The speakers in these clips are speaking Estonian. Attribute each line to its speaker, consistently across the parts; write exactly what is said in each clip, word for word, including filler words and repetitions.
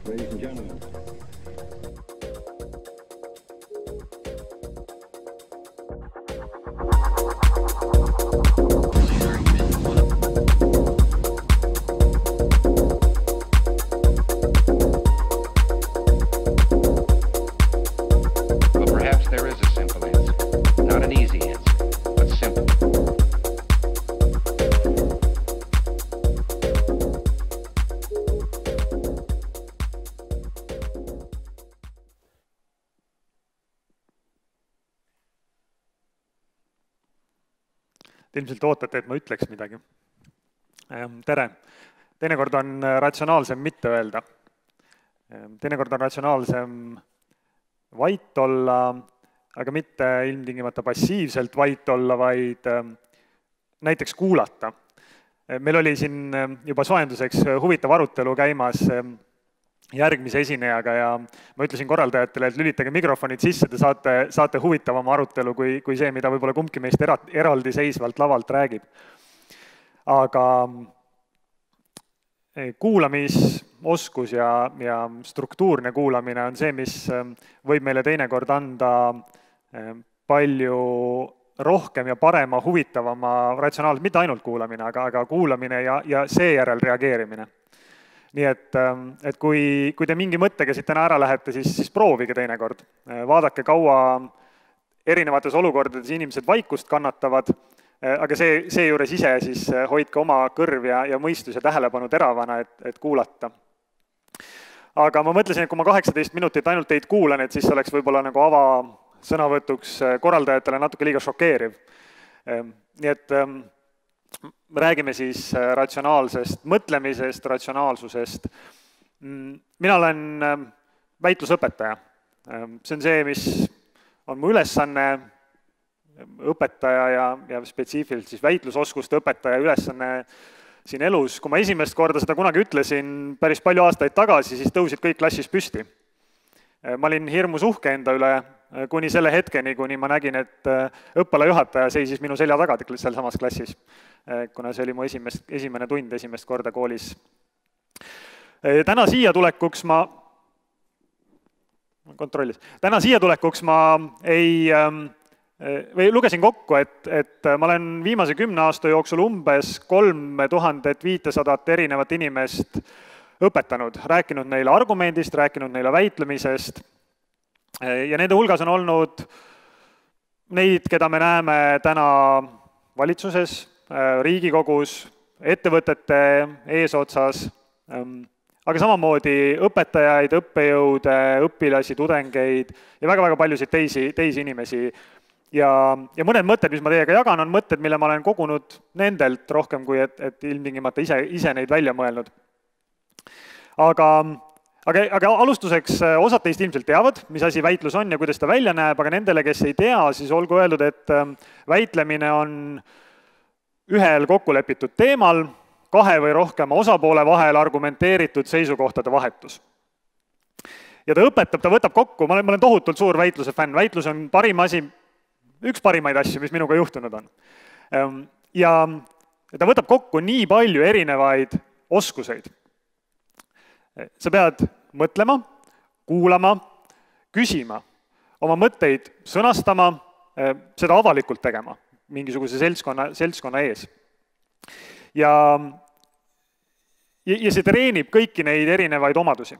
Speaker 1: Ladies and gentlemen.
Speaker 2: Well, perhaps there is a simple answer. Not an easy answer, but simple.
Speaker 3: Te ilmselt ootate, et ma ütleks midagi. Tere! Teinekord on ratsionaalsem mitte öelda. Teinekord on ratsionaalsem vait olla, aga mitte ilmtingimata passiivselt vait olla, vaid näiteks kuulata. Meil oli siin juba soojenduseks huvitav arutelu käimas järgmise esinejaga ja ma ütlesin korraldajatele, et lülitage mikrofonid sisse, te saate, saate huvitavama arutelu kui, kui see, mida võib-olla kumbki meist era, eraldi seisvalt lavalt räägib. Aga kuulamisoskus ja, ja struktuurne kuulamine on see, mis võib meile teinekord anda palju rohkem ja parema, huvitavama ratsionaalselt, mitte ainult kuulamine, aga, aga kuulamine ja, ja seejärel reageerimine. Nii et, et kui, kui te mingi mõttega siit täna ära lähete, siis, siis proovige teinekord. Vaadake, kaua erinevates olukordades inimesed vaikust kannatavad, aga see, see juures ise siis hoidke oma kõrv ja, ja mõistus ja tähelepanu teravana, et, et kuulata. Aga ma mõtlesin, et kui ma kaheksateist minutit ainult teid kuulan, et siis oleks võib-olla nagu avasõnavõtuks korraldajatele natuke liiga šokeeriv. Nii et räägime siis ratsionaalsest mõtlemisest, ratsionaalsusest. Mina olen väitlusõpetaja. See on see, mis on mu ülesanne, õpetaja ja, ja spetsiifiliselt siis väitlusoskuste õpetaja ülesanne siin elus. Kui ma esimest korda seda kunagi ütlesin päris palju aastaid tagasi, siis tõusid kõik klassis püsti. Ma olin hirmus uhke enda üle kuni selle hetkeni, kuni ma nägin, et õppealajuhataja seisis minu selja taga seal samas klassis, kuna see oli mu esimest, esimene tund esimest korda koolis. Täna siia tulekuks ma, kontrollis, täna siia tulekuks ma ei, või lugesin kokku, et, et ma olen viimase kümne aasta jooksul umbes kolm tuhat viissada erinevat inimest õpetanud, rääkinud neile argumendist, rääkinud neile väitlemisest ja nende hulgas on olnud neid, keda me näeme täna valitsuses, Riigikogus, ettevõtete eesotsas, aga samamoodi õpetajaid, õppejõude, õpilasi, tudengeid ja väga-väga paljusid teisi, teisi inimesi. Ja, ja mõned mõtted, mis ma teiega jagan, on mõtted, mille ma olen kogunud nendelt rohkem, kui et, et ilmtingimata ise, ise neid välja mõelnud. Aga, aga, aga alustuseks osad teist ilmselt teavad, mis asi väitlus on ja kuidas ta välja näeb, aga nendele, kes ei tea, siis olgu öeldud, et väitlemine on ühel kokkulepitud teemal, kahe või rohkema osapoole vahel argumenteeritud seisukohtade vahetus. Ja ta õpetab, ta võtab kokku, ma olen, ma olen tohutult suur väitluse fänn, väitlus on parim asi, üks parimaid asju, mis minuga juhtunud on. Ja ta võtab kokku nii palju erinevaid oskuseid. Sa pead mõtlema, kuulama, küsima, oma mõtteid sõnastama, seda avalikult tegema, mingisuguse seltskonna, seltskonna ees. Ja, ja see treenib kõiki neid erinevaid omadusi.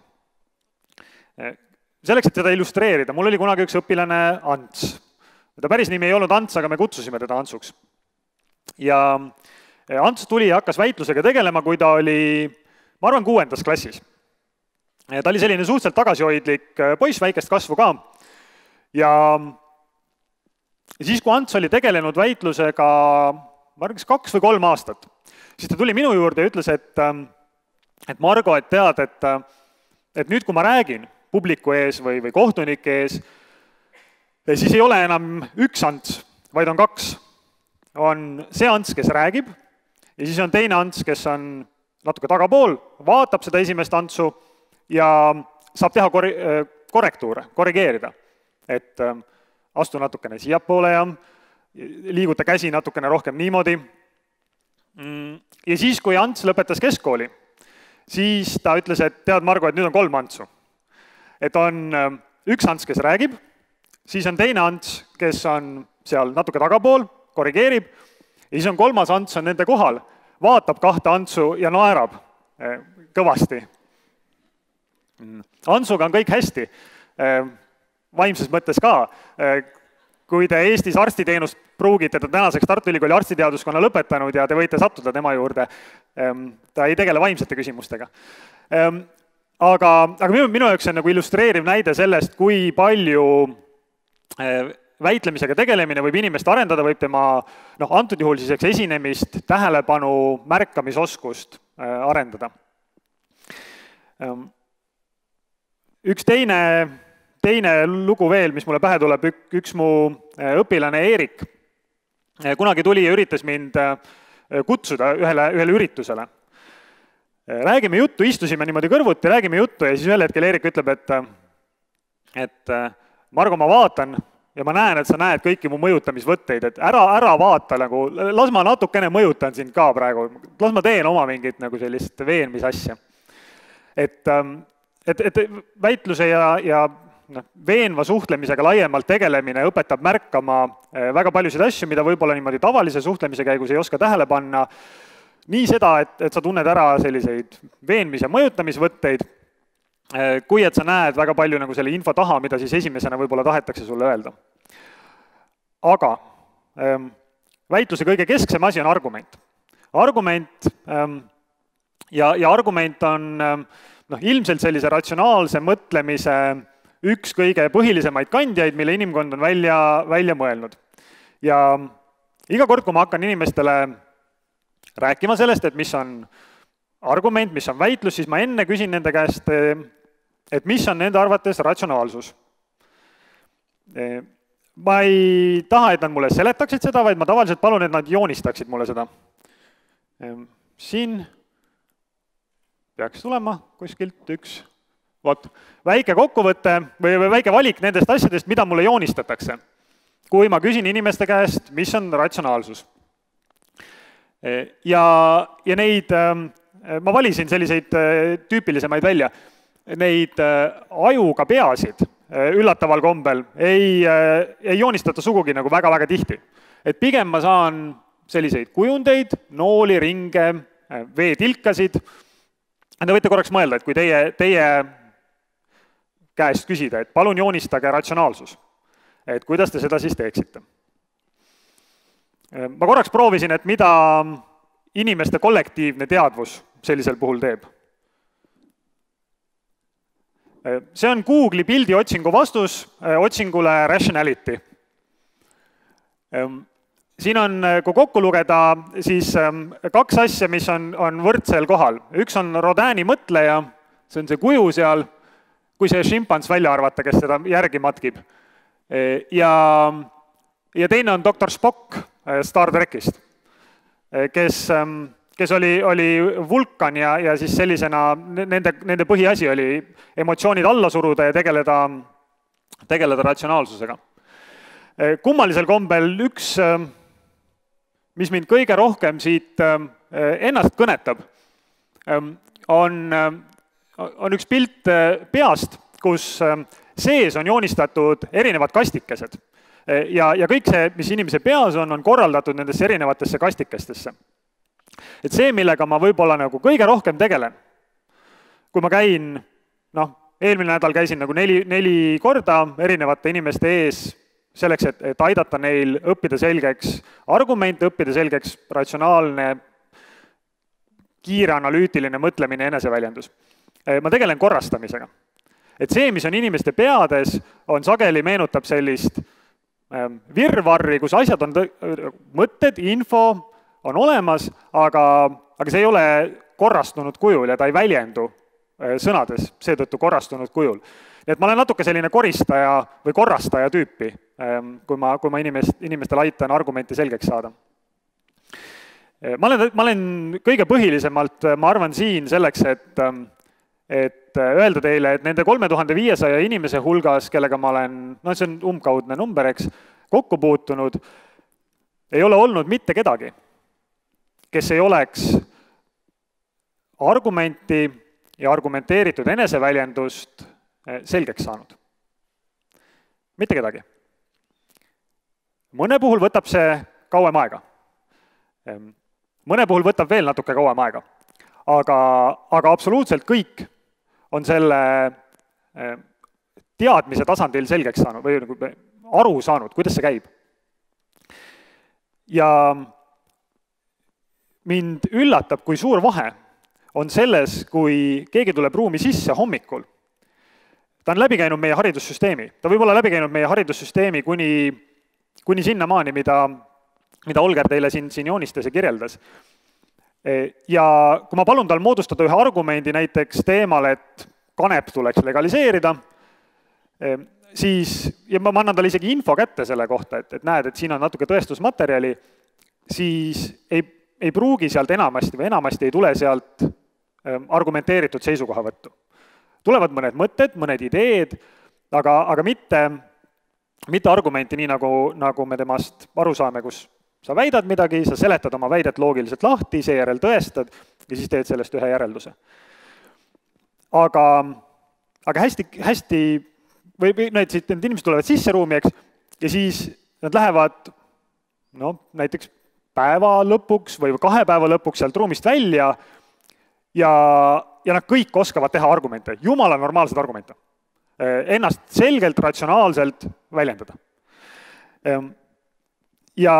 Speaker 3: Selleks, et seda illustreerida, mul oli kunagi üks õpilane Ants. Ta päris nimi ei olnud Ants, aga me kutsusime teda Antsuks. Ja Ants tuli ja hakkas väitlusega tegelema, kui ta oli, ma arvan, kuuendas klassis. Ta oli selline suhteliselt tagasihoidlik poiss, väikest kasvu ka. Ja siis, kui Ants oli tegelenud väitlusega, ma arvan, kaks või kolm aastat, siis ta tuli minu juurde ja ütles, et, et Margo, et tead, et, et nüüd, kui ma räägin publiku ees või, või kohtunike ees, siis ei ole enam üks Ants, vaid on kaks. On see Ants, kes räägib, ja siis on teine Ants, kes on natuke tagapool, vaatab seda esimest Antsu ja saab teha korrektuure, korrigeerida. Et astu natukene siiapoole ja liiguta käsi natukene rohkem niimoodi. Ja siis, kui Ants lõpetas keskkooli, siis ta ütles, et tead, Margo, et nüüd on kolm Antsu. Et on üks Ants, kes räägib, siis on teine Ants, kes on seal natuke tagapool, korrigeerib, ja siis on kolmas Ants on nende kohal, vaatab kahte Antsu ja naerab kõvasti. Antsuga on kõik hästi, vaimses mõttes ka. Kui te Eestis arstiteenust pruugite, ta tänaseks Tartu Ülikooli arstiteaduskonna lõpetanud ja te võite sattuda tema juurde, ta ei tegele vaimsete küsimustega. Aga, aga minu, minu jaoks on nagu illustreeriv näide sellest, kui palju väitlemisega tegelemine võib inimest arendada, võib tema, noh, antud juhul siis eks esinemist, tähelepanu, märkamisoskust arendada. Üks teine, teine lugu veel, mis mulle pähe tuleb, üks mu õpilane Eerik kunagi tuli ja üritas mind kutsuda ühele, ühele üritusele. Räägime juttu, istusime niimoodi kõrvuti, räägime juttu ja siis ühel hetkel Eerik ütleb, et, et Margo, ma vaatan ja ma näen, et sa näed kõiki mu mõjutamisvõtteid, et ära, ära vaata, nagu, las ma natukene mõjutan sind ka praegu, las ma teen oma mingit nagu sellist veenmisasja. Et, et, et väitluse ja, ja no, veenva suhtlemisega laiemalt tegelemine õpetab märkama väga paljusid asju, mida võib-olla niimoodi tavalise suhtlemise käigus ei oska tähele panna. Nii seda, et, et sa tunned ära selliseid veenmis- ja mõjutamisvõtteid, kui et sa näed väga palju nagu selle info taha, mida siis esimesena võib-olla tahetakse sulle öelda. Aga väitluse kõige kesksem asi on argument. Argument ja, ja argument on no, ilmselt sellise ratsionaalse mõtlemise üks kõige põhilisemaid kandjaid, mille inimkond on välja, välja mõelnud. Ja iga kord, kui ma hakkan inimestele rääkima sellest, et mis on argument, mis on väitlus, siis ma enne küsin nende käest, et mis on nende arvates ratsionaalsus. Ma ei taha, et nad mulle seletaksid seda, vaid ma tavaliselt palun, et nad joonistaksid mulle seda. Siin peaks tulema kuskilt üks, vot, väike kokkuvõte või väike valik nendest asjadest, mida mulle joonistatakse, kui ma küsin inimeste käest, mis on ratsionaalsus. Ja, ja neid, ma valisin selliseid tüüpilisemaid välja, neid ajuga peasid üllataval kombel ei, ei joonistata sugugi nagu väga-väga tihti. Et pigem ma saan selliseid kujundeid, nooli, ringe, veetilkasid. Te võite korraks mõelda, et kui teie, teie käest küsida, et palun joonistage ratsionaalsus, et kuidas te seda siis teeksite. Ma korraks proovisin, et mida inimeste kollektiivne teadvus sellisel puhul teeb. See on Google'i pildi otsingu vastus otsingule rationality. Siin on, kui kokku lugeda, siis kaks asja, mis on, on võrdsel kohal. Üks on Rodini mõtleja, see on see kuju seal, kui see šimpans välja arvata, kes seda järgi matkib. Ja, ja teine on doktor Spock Star Trekist, kes, kes oli, oli vulkan ja, ja siis sellisena nende, nende põhiasi oli emotsioonid alla suruda ja tegeleda, tegeleda ratsionaalsusega. Kummalisel kombel üks, mis mind kõige rohkem siit ennast kõnetab, on, on üks pilt peast, kus sees on joonistatud erinevad kastikesed. Ja, ja kõik see, mis inimese peas on, on korraldatud nendesse erinevatesse kastikestesse. Et see, millega ma võib-olla nagu kõige rohkem tegelen, kui ma käin, noh, eelmine nädal käisin nagu neli, neli korda erinevate inimeste ees selleks, et, et aidata neil õppida selgeks argumente, õppida selgeks ratsionaalne, kiire analüütiline mõtlemine, eneseväljendus. Ma tegelen korrastamisega. Et see, mis on inimeste peades, on sageli meenutab sellist virvarri, kus asjad on mõtted, info on olemas, aga, aga see ei ole korrastunud kujul ja ta ei väljendu sõnades seetõttu korrastunud kujul. Nii et ma olen natuke selline koristaja või korrastaja tüüpi, kui ma, kui ma inimest, inimestel aitan argumente selgeks saada. Ma olen, ma olen kõige põhilisemalt, ma arvan siin selleks, et, et öelda teile, et nende kolme tuhande viiesaja inimese hulgas, kellega ma olen, no see on umbkaudne number, eks, kokku puutunud, ei ole olnud mitte kedagi, kes ei oleks argumenti ja argumenteeritud eneseväljendust selgeks saanud? Mitte kedagi. Mõne puhul võtab see kauem aega. Mõne puhul võtab veel natuke kauem aega. Aga, aga absoluutselt kõik on selle teadmise tasandil selgeks saanud või aru saanud, kuidas see käib. Ja mind üllatab, kui suur vahe on selles, kui keegi tuleb ruumi sisse hommikul. Ta on läbi käinud meie haridussüsteemi. Ta võib olla läbi käinud meie haridussüsteemi kuni, kuni sinnamaani, mida, mida Olger teile siin, siin joonistas ja kirjeldas. Ja kui ma palun tal moodustada ühe argumendi näiteks teemal, et kanep tuleks legaliseerida, siis, ja ma annan talle isegi info kätte selle kohta, et, et näed, et siin on natuke tõestusmaterjali, siis ei, ei pruugi sealt enamasti või enamasti ei tule sealt argumenteeritud seisukohavõttu. Tulevad mõned mõtted, mõned ideed, aga, aga mitte, mitte argumenti nii, nagu, nagu me temast aru saame, kus sa väidad midagi, sa seletad oma väidet loogiliselt lahti, seejärel tõestad ja siis teed sellest ühe järelduse. Aga, aga hästi, hästi või, või need, need inimesed tulevad sisse ruumi, eks, ja siis nad lähevad no, näiteks päeva lõpuks või kahe päeva lõpuks sealt ruumist välja ja, ja nad kõik oskavad teha argumente, jumala normaalsed argumente. Ennast selgelt, ratsionaalselt väljendada. Ja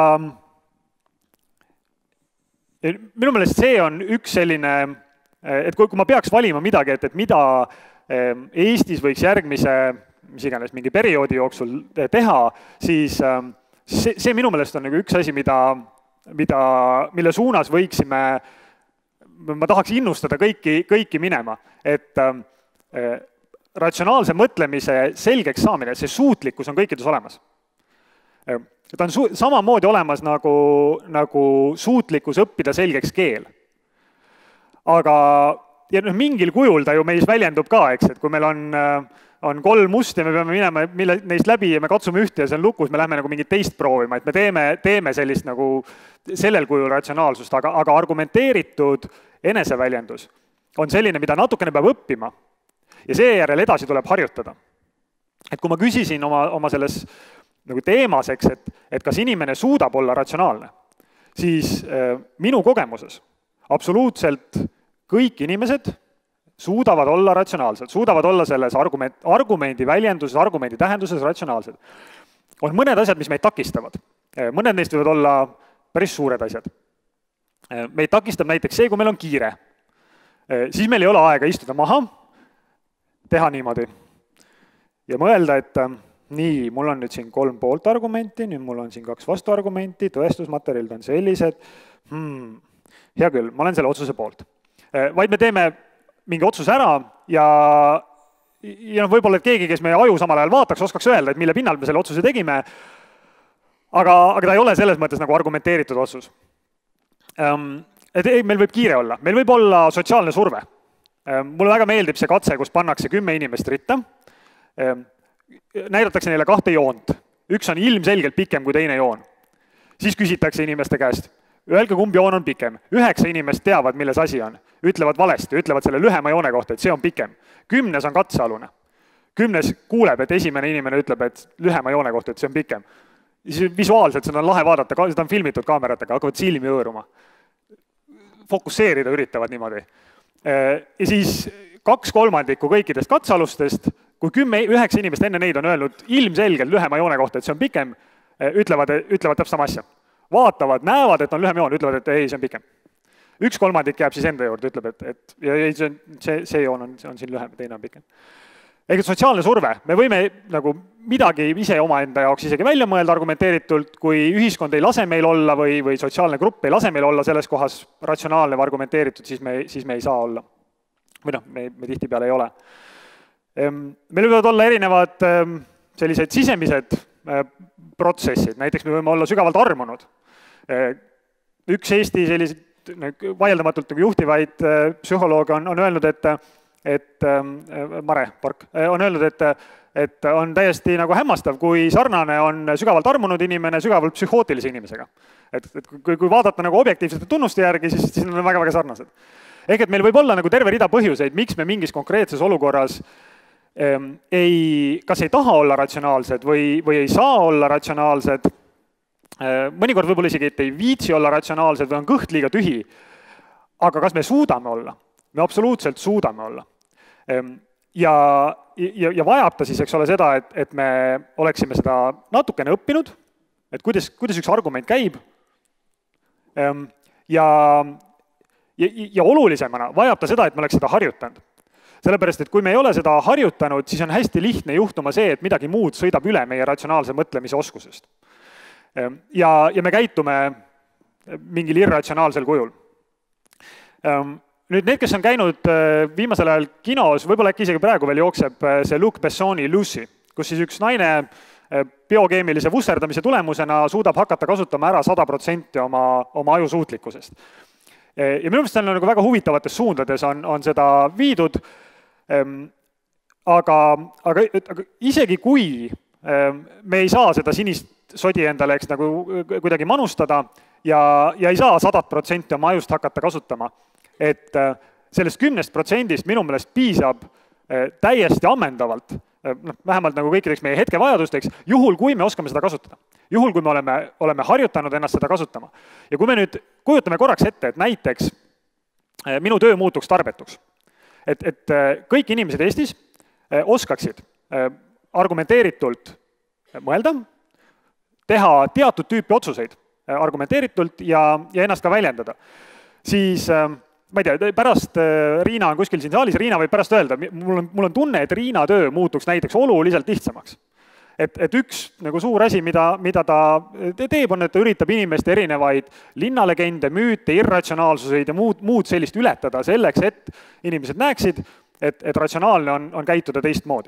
Speaker 3: minu meelest see on üks selline, et kui, kui ma peaks valima midagi, et, et mida Eestis võiks järgmise, mis iganes, mingi perioodi jooksul teha, siis see, see minu meelest on nagu üks asi, mida, mida, mille suunas võiksime, ma tahaks innustada kõiki, kõiki minema, et äh, ratsionaalse mõtlemise selgeks saamine, see suutlikkus on kõikides olemas. Ta on su samamoodi olemas nagu, nagu suutlikkus õppida selgeks keel. Aga ja noh, mingil kujul ta ju meis väljendub ka, eks, et kui meil on, on kolm must ja me peame minema mille, neist läbi ja me katsume ühte ja see on lukus, me lähme nagu mingit teist proovima, et me teeme, teeme sellist nagu sellel kujul ratsionaalsust, aga, aga argumenteeritud eneseväljendus on selline, mida natukene peab õppima ja seejärel edasi tuleb harjutada. Et kui ma küsisin oma, oma selles nagu teemaseks, et, et kas inimene suudab olla ratsionaalne, siis äh, minu kogemuses absoluutselt kõik inimesed suudavad olla ratsionaalsed, suudavad olla selles argument, argumendi väljenduses, argumendi tähenduses ratsionaalsed. On mõned asjad, mis meid takistavad. Mõned neist võivad olla päris suured asjad. Meid takistab näiteks see, kui meil on kiire. Siis meil ei ole aega istuda maha, teha niimoodi ja mõelda, et nii, mul on nüüd siin kolm poolt argumenti, nüüd mul on siin kaks vastuargumenti, tõestusmaterjalid on sellised. Hmm, hea küll, ma olen selle otsuse poolt. Vaid me teeme mingi otsuse ära ja, ja võib-olla et keegi, kes meie aju samal ajal vaataks, oskaks öelda, et mille pinnal me selle otsuse tegime, aga, aga ta ei ole selles mõttes nagu argumenteeritud otsus. Et ei, meil võib kiire olla, meil võib olla sotsiaalne surve. Mulle väga meeldib see katse, kus pannakse kümme inimest ritta, näidatakse neile kahte joont. Üks on ilmselgelt pikem kui teine joon. Siis küsitakse inimeste käest, öelge, kumb joon on pikem. Üheksa inimest teavad, milles asi on. Ütlevad valesti, ütlevad selle lühema joone kohta, et see on pikem. Kümnes on katsealune. Kümnes kuuleb, et esimene inimene ütleb, et lühema joone kohta, et see on pikem. Siis visuaalselt seda on lahe vaadata, seda on filmitud kaameratega, hakkavad silmi hõõruma. Fokusseerida üritavad niimoodi. Ja siis kaks kolmandikku kõikidest katsealustest, kui kümme, üheksa inimest enne neid on öelnud ilmselgelt lühema joone kohta, et see on pikem, ütlevad, ütlevad täpselt sama asja. Vaatavad, näevad, et on lühem joon, ütlevad, et ei, see on pikem. Üks kolmandik jääb siis enda juurde, ütleb, et, et ja ei, see, see, see joon on, on siin lühem, teine on pikem. Ehk sotsiaalne surve, me võime nagu midagi ise oma enda jaoks isegi välja mõelda argumenteeritult, kui ühiskond ei lase meil olla või, või sotsiaalne grupp ei lase meil olla selles kohas ratsionaalne või argumenteeritud, siis me, siis me ei saa olla. Või noh, me, me tihti peale ei ole. Meil võivad olla erinevad sellised sisemised protsessid, näiteks me võime olla sügavalt armunud. Üks Eesti selliseid vaieldamatult juhtivaid psühholooge on, on öelnud, et, et Mare Park on öelnud, et, et on täiesti nagu hämmastav, kui sarnane on sügavalt armunud inimene sügavalt psühhootilise inimesega. Et, et kui, kui vaadata nagu objektiivsete tunnuste järgi, siis, siis nad on väga-väga sarnased. ehk et meil võib olla nagu terve rida põhjuseid, miks me mingis konkreetses olukorras ei, kas ei taha olla ratsionaalsed või, või ei saa olla ratsionaalsed. Mõnikord võib-olla isegi, et ei viitsi olla ratsionaalsed või on kõht liiga tühi. Aga kas me suudame olla? Me absoluutselt suudame olla. Ja, ja, ja vajab ta siis, eks ole, seda, et, et me oleksime seda natukene õppinud, et kuidas, kuidas üks argument käib. Ja, ja, ja olulisemana vajab ta seda, et me oleks seda harjutanud. Sellepärast, et kui me ei ole seda harjutanud, siis on hästi lihtne juhtuma see, et midagi muud sõidab üle meie ratsionaalse mõtlemise oskusest. Ja, ja me käitume mingil irratsionaalsel kujul. Nüüd need, kes on käinud viimasel ajal kinos, võib-olla äkki isegi praegu veel jookseb see Luc Bessoni Lucy, kus siis üks naine biokeemilise vusserdamise tulemusena suudab hakata kasutama ära sada protsenti oma, oma ajusuutlikkusest. Ja minu meelest on nagu väga huvitavates suundades on, on seda viidud, aga, aga, aga isegi kui me ei saa seda sinist sodi endale eks, nagu kuidagi manustada ja, ja ei saa sadat protsenti oma ajust hakata kasutama, et sellest kümnest protsendist minu meelest piisab täiesti ammendavalt, noh, vähemalt nagu kõikideks meie hetkevajadusteks, juhul kui me oskame seda kasutada. Juhul kui me oleme, oleme harjutanud ennast seda kasutama. Ja kui me nüüd kujutame korraks ette, et näiteks minu töö muutuks tarbetuks, et, et kõik inimesed Eestis oskaksid argumenteeritult mõelda, teha teatud tüüpi otsuseid argumenteeritult ja, ja ennast ka väljendada, siis ma ei tea, pärast Riina on kuskil siin saalis, Riina võib pärast öelda, mul on, mul on tunne, et Riina töö muutuks näiteks oluliselt lihtsamaks. Et, et üks nagu suur asi, mida, mida ta teeb, on, et ta üritab inimeste erinevaid linnalegende, müüte, irratsionaalsuseid ja muud, muud sellist ületada selleks, et inimesed näeksid, et, et ratsionaalne on, on käituda teistmoodi.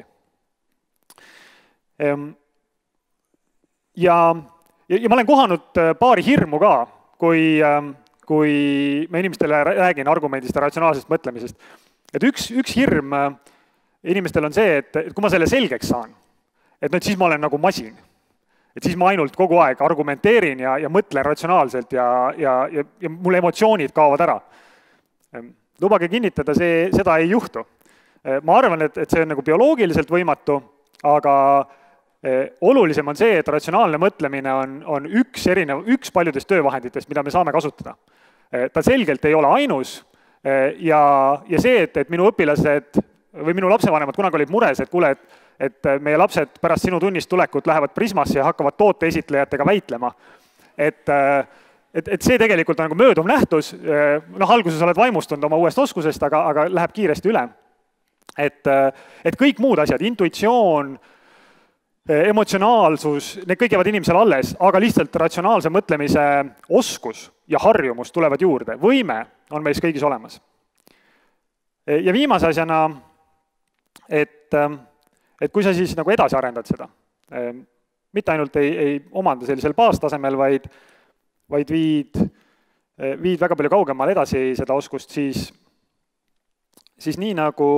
Speaker 3: Ja, ja ma olen kohanud paari hirmu ka, kui, kui ma inimestele räägin argumendist ja ratsionaalsest mõtlemisest. Et üks, üks hirm inimestel on see, et, et kui ma selle selgeks saan, et nüüd siis ma olen nagu masin. Et siis ma ainult kogu aeg argumenteerin ja, ja mõtlen ratsionaalselt ja, ja, ja, ja mul emotsioonid kaovad ära. Lubage kinnitada, see, seda ei juhtu. Ma arvan, et, et see on nagu bioloogiliselt võimatu, aga olulisem on see, et ratsionaalne mõtlemine on, on üks, erinev, üks paljudest töövahenditest, mida me saame kasutada. Ta selgelt ei ole ainus ja, ja see, et, et minu õpilased või minu lapsevanemad kunagi olid mures, et kuule, et et meie lapsed pärast sinu tunnist tulekut lähevad Prismasse ja hakkavad toote esitlejatega väitlema. Et, et, et see tegelikult on nagu mööduv nähtus, noh, alguses oled vaimustunud oma uuest oskusest, aga, aga läheb kiiresti üle. Et, et kõik muud asjad, intuitsioon, emotsionaalsus, need kõik jäävad inimesel alles, aga lihtsalt ratsionaalse mõtlemise oskus ja harjumus tulevad juurde. Võime on meis kõigis olemas. Ja viimase asjana, et et kui sa siis nagu edasi arendad seda, mitte ainult ei, ei omanda sellisel baastasemel, vaid, vaid viid, viid väga palju kaugemale edasi seda oskust, siis, siis nii nagu,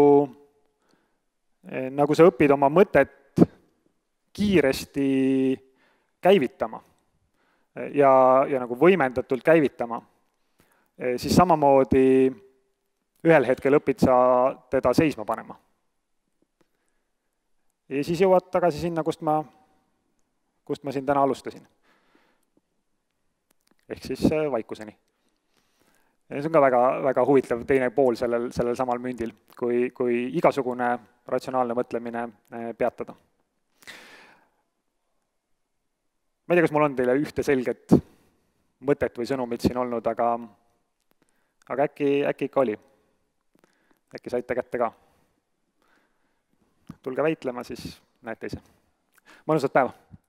Speaker 3: nagu sa õpid oma mõtet kiiresti käivitama ja, ja nagu võimendatult käivitama, siis samamoodi ühel hetkel õpid sa teda seisma panema. Ja siis jõuad tagasi sinna, kust ma, kust ma siin täna alustasin. Ehk siis vaikuseni. Ja see on ka väga, väga huvitav teine pool sellel, sellel samal mündil, kui, kui igasugune ratsionaalne mõtlemine peatada. Ma ei tea, kas mul on teile ühte selget mõtet või sõnumit siin olnud, aga, aga äkki, äkki ikka oli. Äkki saite kätte ka. Tulge väitlema, siis näete ise. Mõnusat päeva!